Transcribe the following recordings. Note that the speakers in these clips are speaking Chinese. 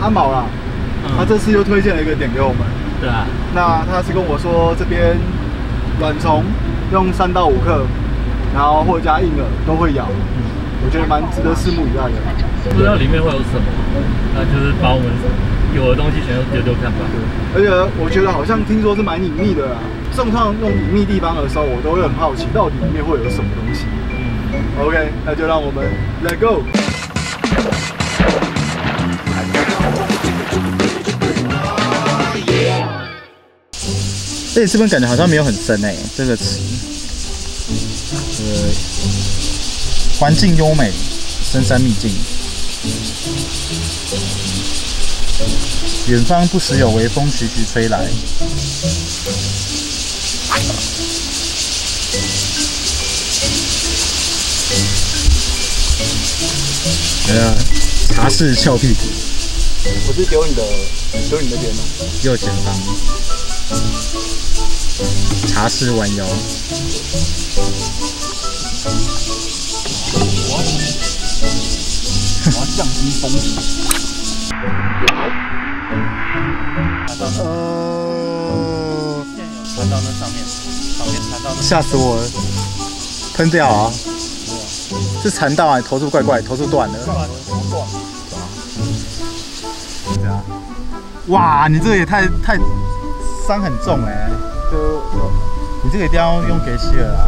阿毛啦，他这次又推荐了一个点给我们。 对啊。 那他是跟我说这边卵虫用3到5克，然后或者加婴儿都会咬，我觉得蛮值得拭目以待的。 不知道里面会有什么，那就是把我们有的东西全都丢丢看吧。 而且我觉得好像听说是蛮隐秘的啦。通常用隐秘地方的时候，我都会很好奇，到底里面会有什么东西。OK， 那就让我们 Let Go。这边感觉好像没有很深哎，这个池，环境优美，深山秘境，远方不时有微风徐徐吹来。茶室翘屁股，我是丢你那边哦，右前方。茶室弯腰，我要降低风险。传到那上面传到那，吓死我了！喷掉啊！是缠到啊，头是怪怪，头是断了。对啊！哇，你这个也太伤很重哎。你这个一定要用给洗了啊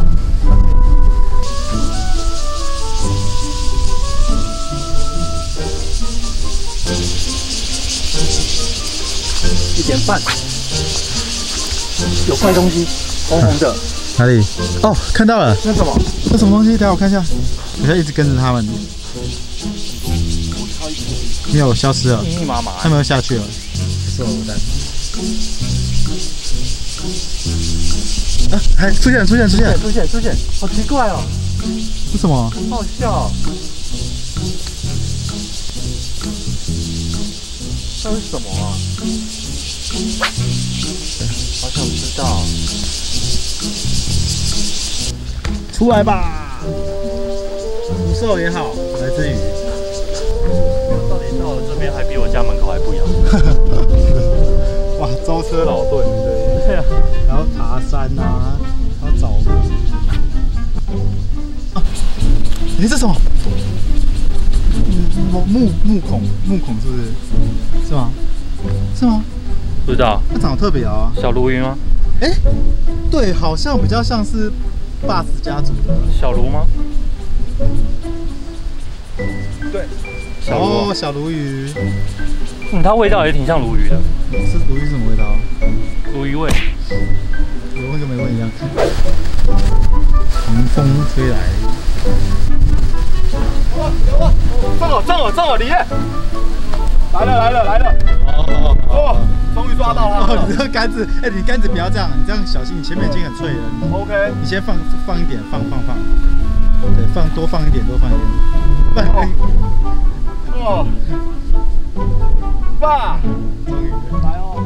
！1点半，有怪东西，红红的，哪里？哦，看到了，那什么？那什么东西？等下我看一下。我在一直跟着他们，没有消失了，密密麻麻，他们又下去了。是我的。啊！还出现，好奇怪哦！是什么？好笑。这是什么啊？好想知道。出来吧！捕兽也好，来只鱼。到底到了这边还比我家门口还不一样。哇，舟车劳顿，对啊。然后爬山啊，然后找路。啊，这是什么？木孔是不是？是吗？是吗？ 不知道。 它长得特别啊。 小鲈鱼吗？ 哎，对，好像比较像是霸子家族的小鲈吗？ 对。哦，小鲈鱼。 它味道也挺像鲈鱼的。 是鲈鱼什么味道？ 鲈鱼味。 有问跟没问一样。狂风吹来。正好，李烨。来了。哦，终于抓到了。哦，你这个杆子，哎，你杆子不要这样，你这样小心，你前面已经很脆了。OK。你先放一点，放。对，多放一点。哦。爸，终于来哦！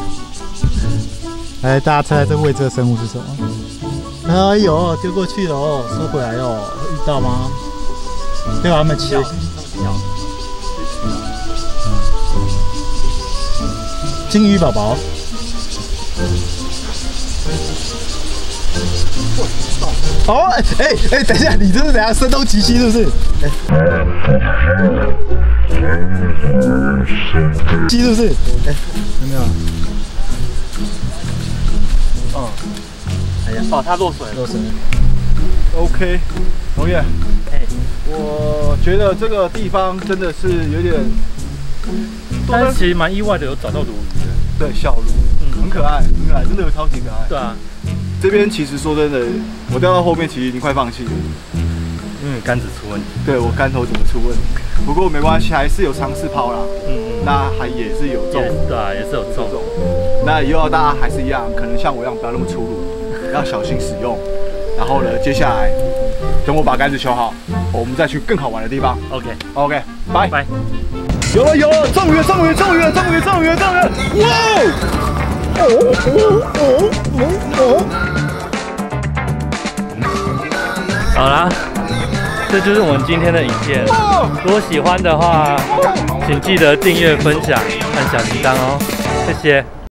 来，大家猜猜这未知的生物是什么？哎呦，丢过去了哦，收回来哦，遇到吗？对吧？他们切。金鱼宝宝。哦，哎，等一下，你这是怎样声东击西是不是？鸡是不是？哎，有没有？哦，哎呀，哦，它落水。OK， 龙爷，哎，我觉得这个地方真的是有点， 但是其实蛮意外的，有找到鲈鱼的。 对，小鲈，很可爱，真的有超级可爱。对啊，这边其实说真的，我掉到后面其实已经快放弃了。 因为杆子出问题， 对我杆头怎么出问题？不过没关系，还是有尝试抛啦。那还也是有中， 对啊，也是有中。 那以后大家还是一样，可能像我一样不要那么粗鲁，要小心使用。然后呢，接下来等我把杆子修好，我们再去更好玩的地方。OK， 拜。有了，中鱼！哇！ 好啦， 这就是我们今天的影片。如果喜欢的话，请记得订阅、分享、按小铃铛哦，谢谢。